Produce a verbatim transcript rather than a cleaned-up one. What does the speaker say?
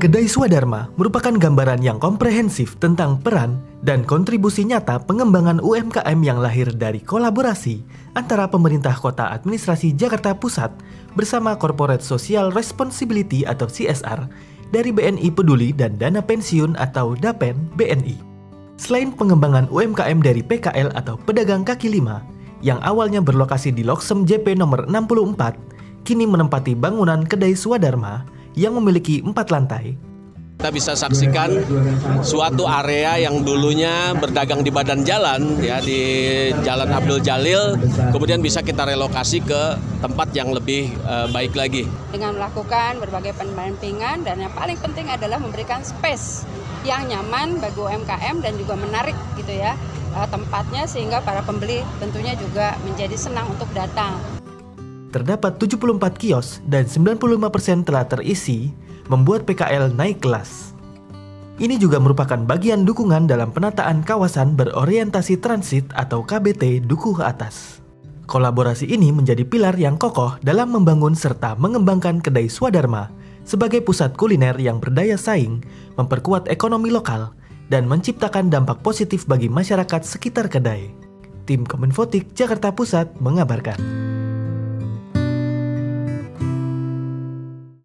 Kedai Swadharma merupakan gambaran yang komprehensif tentang peran dan kontribusi nyata pengembangan U M K M yang lahir dari kolaborasi antara pemerintah Kota Administrasi Jakarta Pusat bersama Corporate Social Responsibility atau C S R dari B N I Peduli dan Dana Pensiun atau Dapen B N I. Selain pengembangan U M K M dari P K L atau pedagang kaki lima yang awalnya berlokasi di Loksem J P nomor enam puluh empat, kini menempati bangunan Kedai Swadharma yang memiliki empat lantai. Kita bisa saksikan suatu area yang dulunya berdagang di badan jalan, ya di Jalan Abdul Jalil, kemudian bisa kita relokasi ke tempat yang lebih uh, baik lagi. Dengan melakukan berbagai pendampingan dan yang paling penting adalah memberikan space yang nyaman bagi U M K M dan juga menarik gitu ya uh, tempatnya sehingga para pembeli tentunya juga menjadi senang untuk datang. Terdapat tujuh puluh empat kios dan sembilan puluh lima persen telah terisi, membuat P K L naik kelas. Ini juga merupakan bagian dukungan dalam penataan kawasan berorientasi transit atau K B T Dukuh Atas. Kolaborasi ini menjadi pilar yang kokoh dalam membangun serta mengembangkan Kedai Swadharma sebagai pusat kuliner yang berdaya saing, memperkuat ekonomi lokal, dan menciptakan dampak positif bagi masyarakat sekitar kedai. Tim Kominfotik Jakarta Pusat mengabarkan.